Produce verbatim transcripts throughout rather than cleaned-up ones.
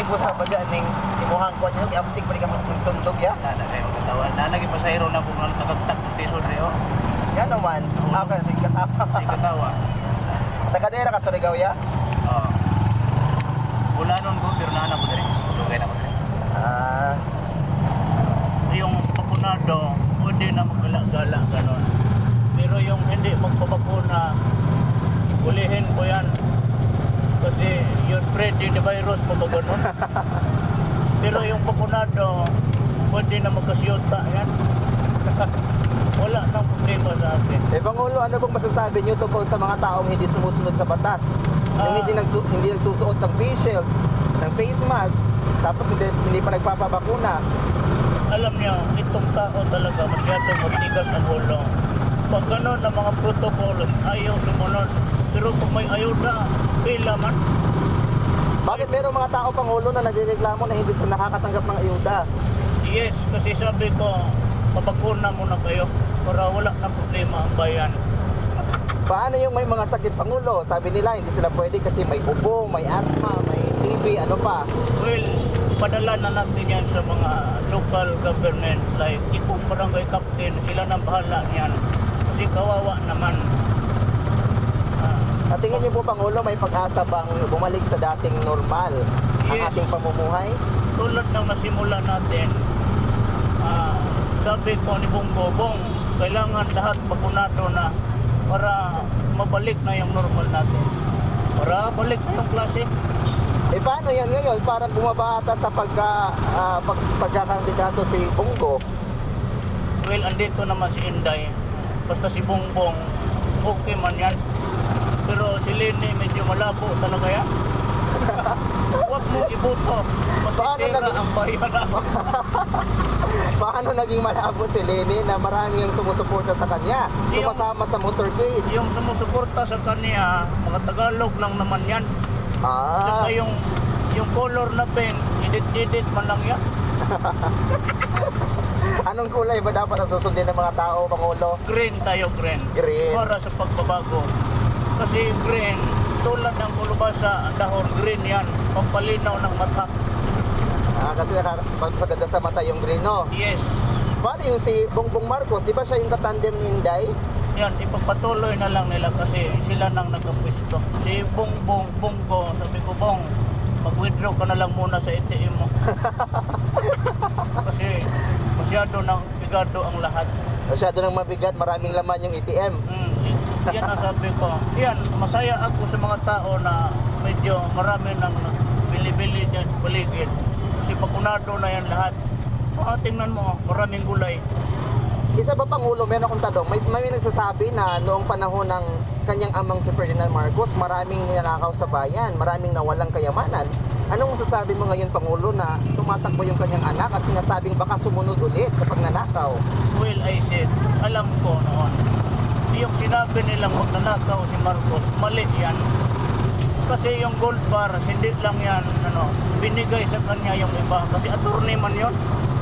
motibo sa baga ning imuhang kuan niyo giaptik balik ka mas sundog ya. Nana kayo katawan. Nana gi pasahero na kung nakagtag sa station rio. Yan naman. Ako si katawa. Si katawa. Tagadera ka sa Ligaw ya? Oo. Wala nun ko pero nana ko diri. Dugay na ko diri. Ah, Yung bakunado, pwede na magala-gala ganon. Pero yung hindi magpabakuna, ulihin ko yan. Kasi you're spreading the virus pa ba ganon? Pero yung bakunado, pwede na magkasyota yan. Wala nang problema sa akin. eh Pangulo, ano bang masasabi niyo tungkol sa mga taong hindi sumusunod sa batas? Yung Ah. hindi, nagsu hindi nagsusuot ng face shield, ng face mask, tapos hindi, hindi pa nagpapabakuna. Alam niyo, itong tao talaga masyadong matigas ang ulo. Pag gano'n ang mga protocol, ayaw sumunod. Pero kung may ayuda, pila man. Bakit merong mga tao, Pangulo, na nagreklamo na hindi sila nakakatanggap ng ayuda? Yes, kasi sabi ko, mabakuna muna kayo para wala nang problema ang bayan. Paano yung may mga sakit, Pangulo? Sabi nila, hindi sila pwede kasi may ubo, may asthma, may T B, ano pa? Well, padala na natin yan sa mga local government like Ipong Barangay Captain, sila nang bahala niyan. Kasi kawawa naman. At tingin niyo po, Pangulo, may pag-asa bang bumalik sa dating normal ang Yes. ating pamumuhay? Tulad ng nasimula natin, ah, sabi ko ni Bong Bobong, kailangan lahat bakunado na para mabalik na yung normal natin. Para balik na yung klase. Eh paano yan ngayon? Parang bumabata sa pagka, ah, pag, pagkakandidato si Bongo. Well, andito naman si Inday. Basta si Bongbong, okay man yan. Pero si Leni, medyo malabo talaga yan. Huwag mo iboto. Paano Masisira nag- ang bayan ako. Paano naging malabo si Leni na marami ang sumusuporta sa kanya? Sumasama sa motorcade. Yung sumusuporta sa kanya, mga Tagalog lang naman yan. Ah, Saka yung, yung color na pen, edit-edit man lang yan. anong kulay ba dapat ang susundin ng mga tao, Pangulo? Green tayo, green. Green. Para sa pagbabago. Kasi green, tulad ng kulubasa, ang dahon green yan. Pampalinaw ng mata. Ah, kasi nakakapaganda sa mata yung green, no? Yes. Paano yung si Bongbong Marcos? Di ba siya yung katandem ni Inday? Yan, ipagpatuloy na lang nila kasi sila nang nagkapwisto. Si Bong Bong Bonggo, sabi ko, Bong, mag-withdraw ka na lang muna sa A T M mo. Kasi masyado nang bigado ang lahat. Masyado nang mabigat, maraming laman yung A T M. Mm, yan ang sabi ko. Yan, masaya ako sa mga tao na medyo marami nang bili-bili dyan sa paligid. Kasi bakunado na yan lahat. Ah, tingnan mo, maraming gulay. Isa ba, Pangulo, meron akong tanong, may, may nagsasabi na noong panahon ng kanyang amang si Ferdinand Marcos, maraming ninanakaw sa bayan, maraming nawalang kayamanan. Anong masasabi mo ngayon, Pangulo, na tumatakbo yung kanyang anak at sinasabing baka sumunod ulit sa pagnanakaw? Well, I said, alam ko noon, yung sinabi nilang magnanakaw si Marcos, mali yan. Kasi yung gold bar, hindi lang yan, ano, binigay sa kanya yung iba. Kasi attorney man yun.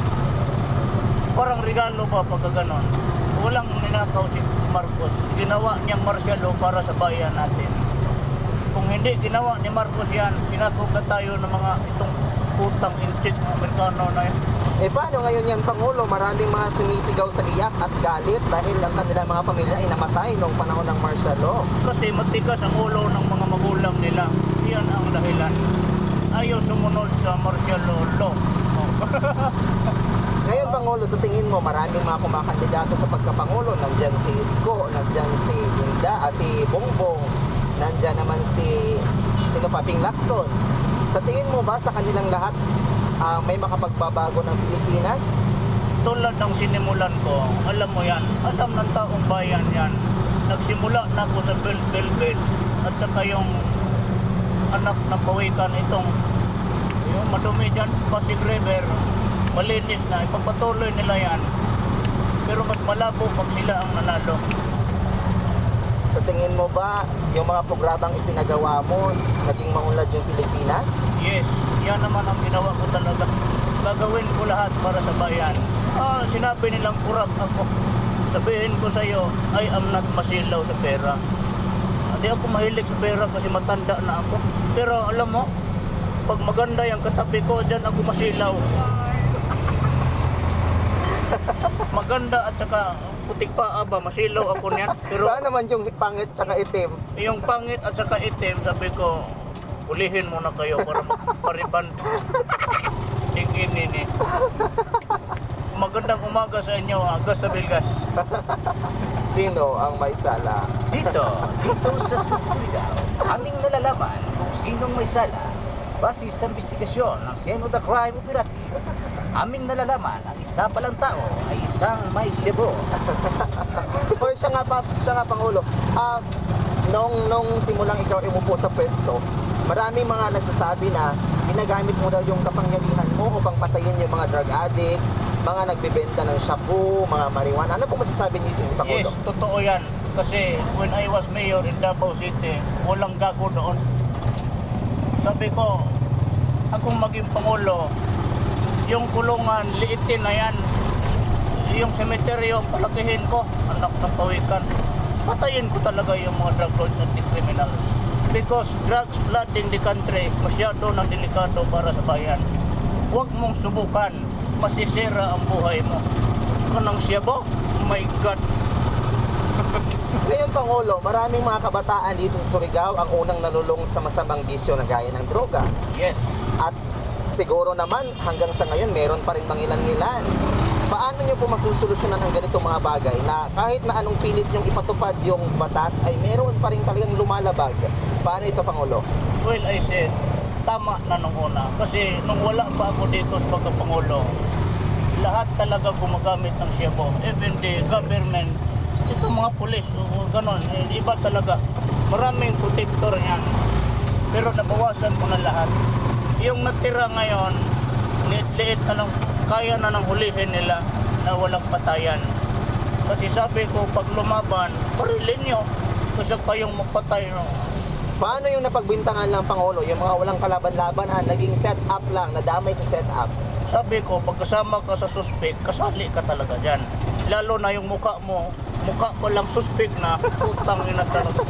Parang regalo ba pagka ganon? Walang ninakaw si Marcos. Ginawa niyang martial law para sa bayan natin. Kung hindi ginawa ni Marcos yan, sinakop na tayo ng mga itong putang inchik Amerikano na yan. Eh paano ngayon yan, Pangulo? Maraming mga sumisigaw sa iyak at galit dahil ang kanilang mga pamilya ay namatay noong panahon ng martial law. Kasi matigas ang ulo ng mga magulang nila. Yan ang dahilan. Ayaw sumunod sa martial law. Oh. Ngayon, Pangulo, sa tingin mo, maraming mga kumakandidato sa pagkapangulo. Nandyan si Isko, nandyan si Inda, ah, si Bongbong, nandyan naman si sino pa, Ping Lacson. Sa tingin mo ba sa kanilang lahat ah, may makapagbabago ng Pilipinas? Tulad ng sinimulan ko, alam mo yan, alam ng taong bayan yan. Nagsimula na ako sa Belt Velvet at saka yung anak ng pawikan itong yung madumi dyan, Pasig River, malinis na, ipagpatuloy nila yan. Pero mas malabo pag sila ang nanalo. Sa tingin mo ba, yung mga programang ipinagawa mo, naging maunlad yung Pilipinas? Yes, yan naman ang ginawa ko talaga. Gagawin ko lahat para sa bayan. Ah, sinabi nilang kurap ako. Sabihin ko sa iyo, I am not masilaw sa pera. Hindi ako mahilig sa pera kasi matanda na ako. Pero alam mo, pag maganda yung katabi ko, dyan ako masilaw. Maganda at saka putik pa ba, masilaw ako niyan. Pero Saan naman yung pangit tsaka itim? yung pangit at saka itim, sabi ko, ulihin muna kayo para magpariban. Tingin nini. Magandang umaga sa inyo, Agas sa Bilgas. Sino ang may sala? Dito, dito sa Surigao, aming nalalaman kung sinong may sala base sa investigasyon ng Scene of the Crime Operative. Aming nalalaman ang isa palang tao ay isang may sebo. Or siya nga, pa, siya nga Pangulo, ah, nung, nung simulang ikaw umupo sa pwesto, maraming mga nagsasabi na ginagamit mo daw yung kapangyarihan mo upang patayin yung mga drug addict, mga nagbebenta ng shabu, mga marijuana. Ano po masasabi niyo dito, Yes, Pangulo? totoo yan. Kasi when I was mayor in Davao City, walang gago doon. Sabi ko, akong maging Pangulo, yung kulungan, liitin na yan. Yung semeteryo, palakihin ko, anak ng pawikan. Patayin ko talaga yung mga drug lords at the criminals. Because drugs flooding the country, masyado ng delikado para sa bayan. Huwag mong subukan, masisira ang buhay mo. Kanang siya ba? Oh my God! Ngayon, Pangulo, maraming mga kabataan dito sa Surigao ang unang nalulong sa masamang bisyo na gaya ng droga. Yes. At siguro naman hanggang sa ngayon meron pa rin mangilan-ngilan. Paano niyo po masusolusyonan ang ganitong mga bagay na kahit na anong pilit niyong ipatupad yung batas ay meron pa rin talagang lumalabag? Paano ito, Pangulo? Well, I said, tama na nung una. Kasi nung wala pa ako dito sa pagkapangulo, lahat talaga gumagamit ng siyabo. Even the government, itong mga pulis, o ganon, eh, iba talaga. Maraming protector yan. Pero nabawasan ko na lahat. Yung natira ngayon, liit-liit na lang, kaya na nang hulihin nila na walang patayan. Kasi sabi ko, pag lumaban, parilin nyo. Kasi kayong magpatay, no? Paano yung napagbintangan ng Pangulo, yung mga walang kalaban-laban, naging set up lang, nadamay sa set up? Sabi ko, pagkasama ka sa suspect, kasali ka talaga dyan. Lalo na yung mukha mo, mukha ko lang suspect na, putang ina talaga.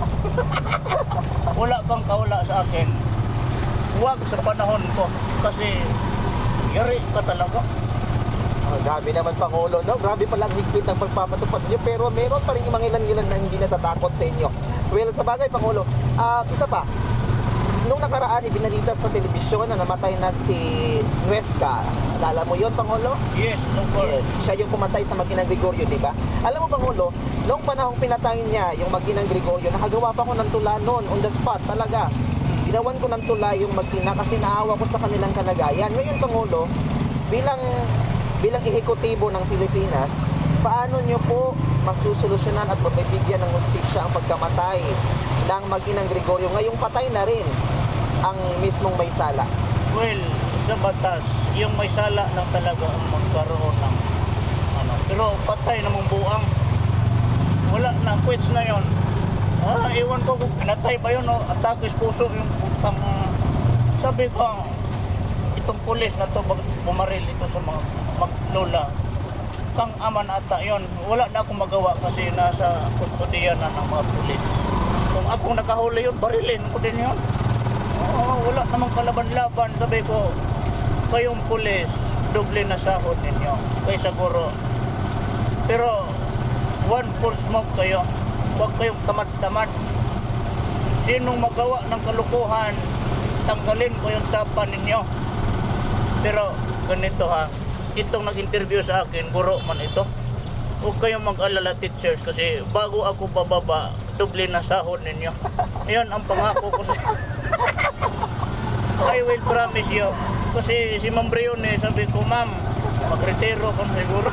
Wala kang kawala sa akin. Huwag sa panahon ko, kasi yari ka talaga. Oh, grabe naman, Pangulo, no? Grabe palang higpit ang pagpapatupad niyo, pero meron pa rin mga ilan-ilan na hindi natatakot sa inyo. Well, sa bagay, Pangulo, ah, isa pa, nung nakaraan, ibinalita sa telebisyon na namatay na si Nuesca. Alala mo yun, Pangulo? Yes, of course. Yes, siya yung pumatay sa Maginang Gregorio, di ba? Alam mo, Pangulo, nung panahong pinatay niya yung Maginang Gregorio, nakagawa pa ko ng tula noon, on the spot, talaga. Ginawan ko ng tula yung Magina kasi naawa ko sa kanilang kalagayan. Ngayon, Pangulo, bilang bilang ehekutibo ng Pilipinas, paano nyo po masusolusyonan at magbibigyan ng hustisya ang pagkamatay ng Maginang Gregorio? Ngayong patay na rin ang mismong may sala. Well, sa batas, yung may sala lang talaga ang magkaroon ng ano. Pero patay namang buang. Wala na, quits na yon. Ah, iwan ko kung pinatay ba yun o atake sa puso yung putang. Uh, sabi ko, itong pulis na to, bakit bumaril ito sa mga maglola. Kang aman ata yon. Wala na akong magawa kasi nasa kustodiya na ng mga pulis. Kung akong nakahuli yun, barilin ko din yun. Oo, wala namang kalaban-laban. Sabi ko, kayong pulis, doble na sahod ninyo. Kaysa guro. Pero, one full smoke kayo. Huwag kayong tamad-tamad. Sinong magawa ng kalukuhan, tanggalin ko yung tapan ninyo. Pero, ganito ha, itong nag-interview sa akin, guro man ito. Huwag kayong mag-alala, teachers, kasi bago ako bababa, doble na sahod ninyo. Ayan ang pangako ko sa I will promise you. Kasi si Ma'am Brione, sabi ko, ma'am, magretiro ko siguro.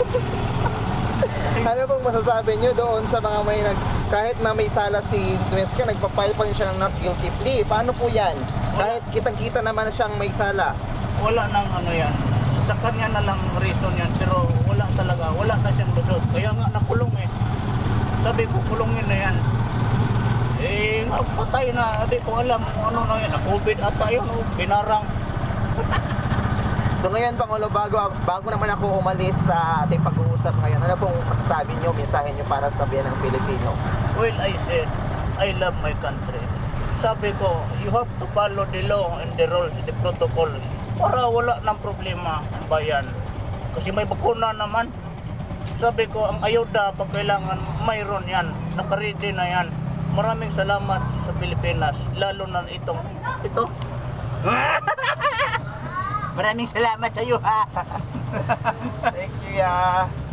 Ano pong masasabi nyo doon sa mga may nag, kahit na may sala si Nuesca, nagpa-file pa rin siya ng not guilty plea? Paano po yan? Kahit kitang-kita naman siyang may sala. Wala nang ano yan. Sa kanya na lang reason yan, pero wala talaga. Wala na siyang lusot. Kaya nga nakulong eh. Sabi ko, kulungin na yan. Eh, patay na. Hindi ko alam kung ano na yan. Na-COVID ata yun. Oh, binarang. So ngayon, Pangulo, bago, bago naman ako umalis sa ating pag-uusap ngayon, ano pong masasabi nyo, mensahe nyo para sa bayan ng Pilipino? Well, I said, I love my country. sabi ko, you have to follow the law and the rules, the protocols para wala ng problema ang bayan. Kasi may bakuna naman. Sabi ko, ang ayuda pag kailangan mayroon yan, nakaredy na yan. Maraming salamat sa Pilipinas, lalo na itong ito. Maraming salamat sa iyo ha. Thank you, ya.